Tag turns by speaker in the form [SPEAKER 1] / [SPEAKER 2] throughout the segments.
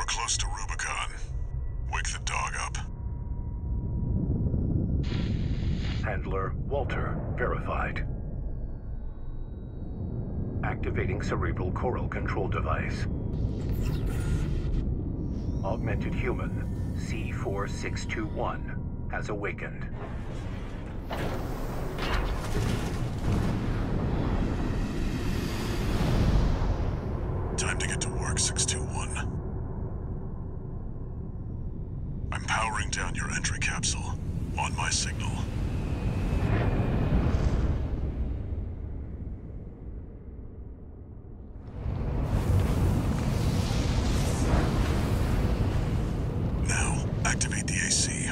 [SPEAKER 1] close to Rubicon. Wake the dog up.
[SPEAKER 2] Handler Walter verified. Activating cerebral coral control device. Augmented human C4621 has awakened.
[SPEAKER 1] Time to get to work, 621. I'm powering down your entry capsule. On my signal. Now, activate the AC.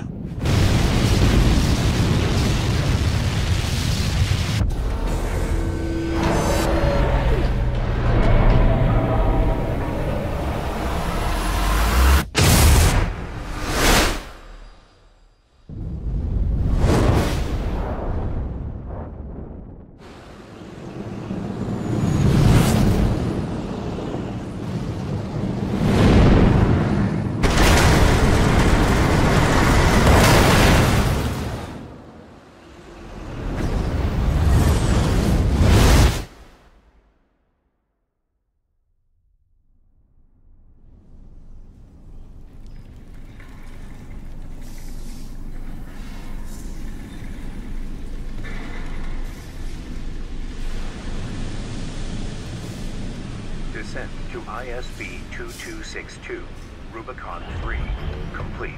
[SPEAKER 2] Descent to ISB 2262, Rubicon 3, complete.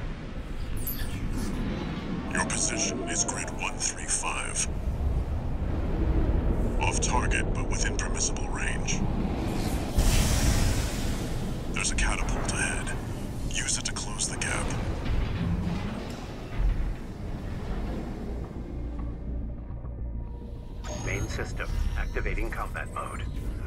[SPEAKER 1] Your position is grid 135. Off target, but within permissible range. There's a catapult ahead. Use it to close the gap.
[SPEAKER 2] Main system activating combat mode.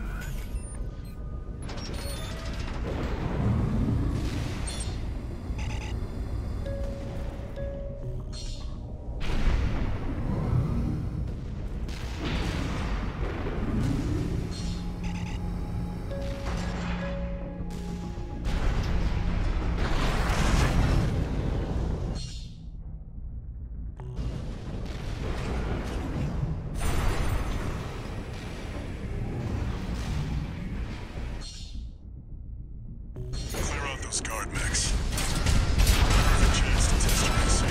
[SPEAKER 1] Clear out those guard mechs. Perfect chance to test your AC.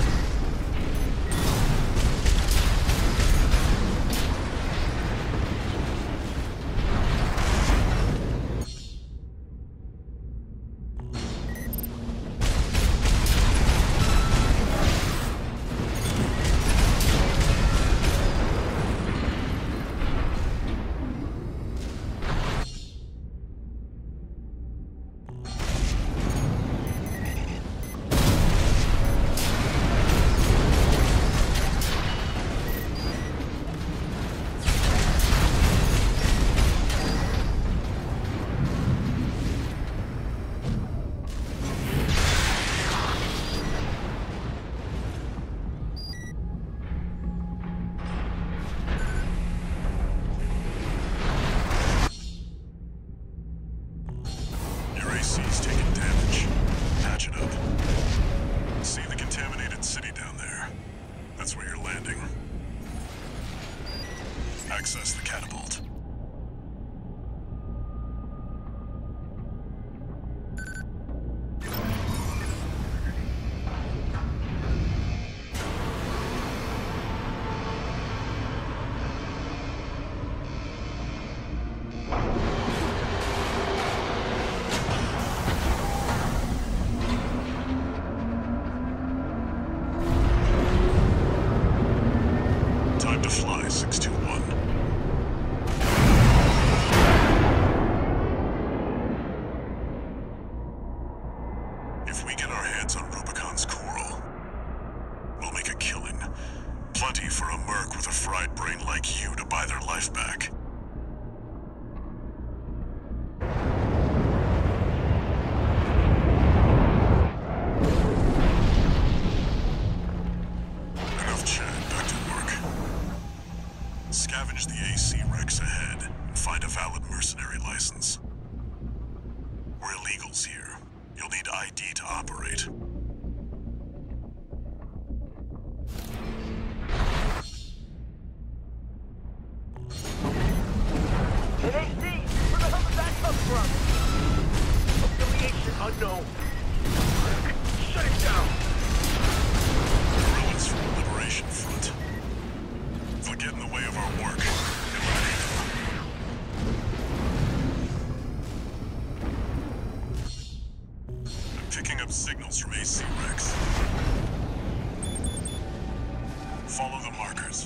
[SPEAKER 1] AC's taking damage. Patch it up. See the contaminated city down there? That's where you're landing. Access the catapult. Time to fly, 621. If we get our hands on Rubicon's coral, we'll make a killing. Plenty for a merc with a fried brain like you to buy their life back. Enough chat, back to work. Scavenge the AC wrecks ahead and find a valid mercenary license. We're illegals here. recuperate.
[SPEAKER 3] NAC! Where the hell did that come from? Affiliation unknown. Shut it down!
[SPEAKER 1] Guerrillas from the Liberation Front. They'll get in the way of our work. Eliminate them. I'm picking up signals from AC Rex. Follow the markers.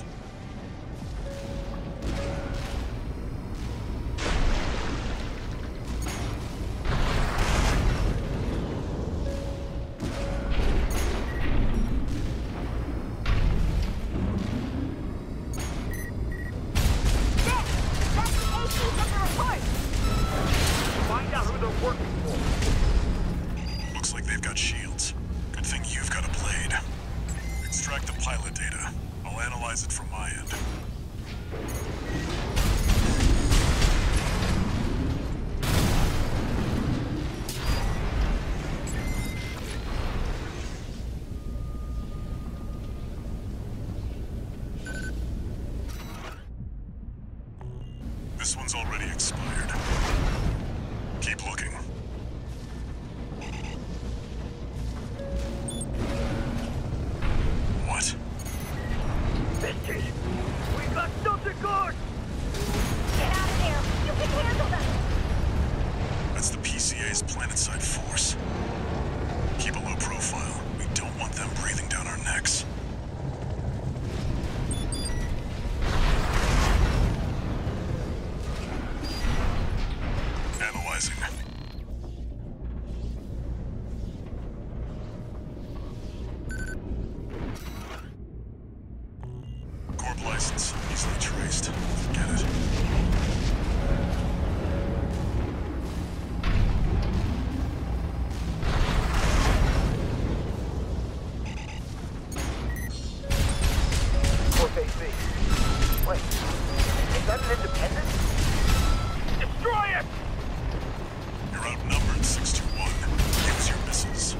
[SPEAKER 3] Find out who they're working for.
[SPEAKER 1] Looks like they've got shields. Good thing you've got a blade. Extract the pilot data. I'll analyze it from my end. This one's already expired. Keep looking. What?
[SPEAKER 3] Bitches! We got something good!
[SPEAKER 4] Get out of there! You can handle them!
[SPEAKER 1] That's the PCA's planetside force. Keep a low profile. We don't want them breathing down our necks. Analyzing. Corp license, easily traced. Forget it.
[SPEAKER 3] Corp AC. Wait, is that an independent? Destroy it!
[SPEAKER 1] You're outnumbered, 621. Use your missiles.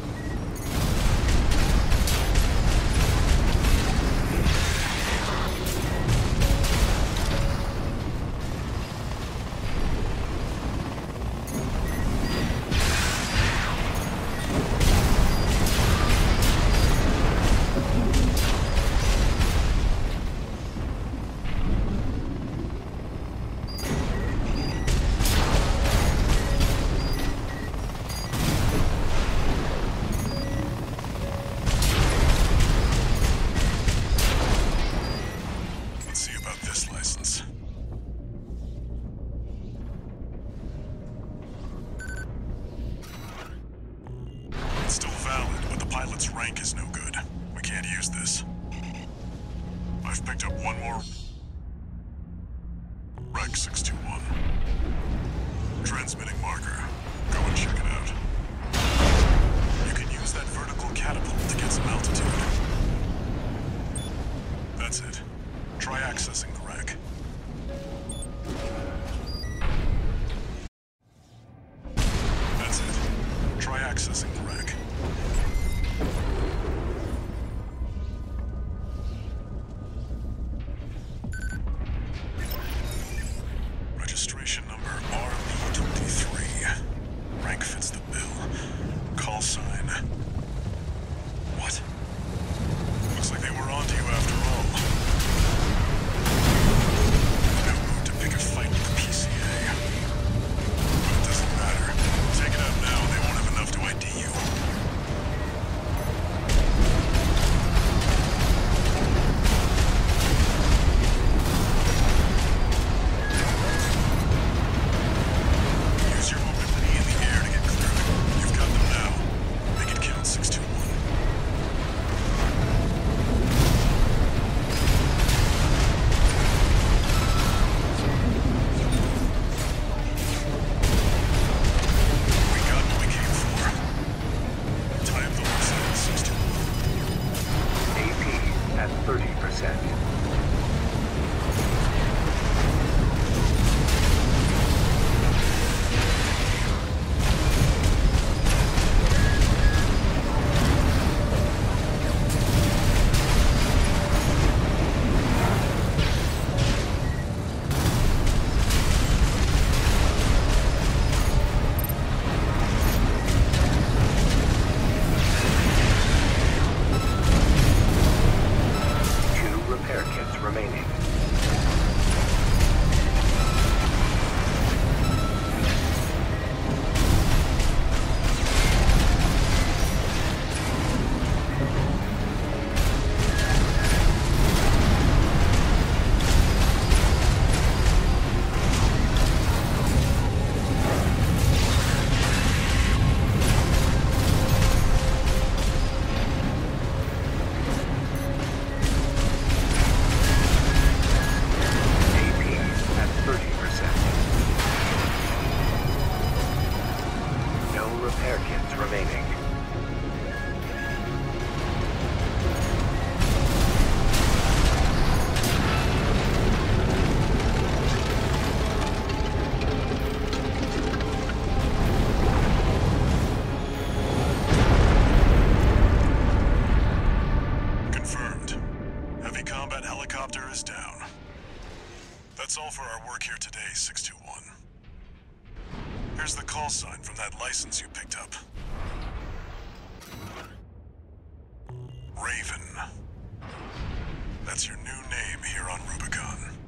[SPEAKER 1] Let's see about this license. It's still valid, but the pilot's rank is no good. We can't use this. I've picked up one more Rec 621. Transmitting marker. Go and check it out. You can use that vertical catapult to get some altitude. That's it. Try accessing the wreck. That's it. Try accessing the wreck. Registration number RB23. Rank fits the bill. Call sign. What? Looks like they were onto you after all. No mood to pick a fight with the PCA. But it doesn't matter. Take it out now, they won't have enough to ID you. Use your mobility in the air to get clear. You've got them now. Make it count, 621. We got what we came for. Tie up the loose end, 621.
[SPEAKER 2] AP at 30%.
[SPEAKER 1] That's all for our work here today, 621. Here's the call sign from that license you picked up. Raven. That's your new name here on Rubicon.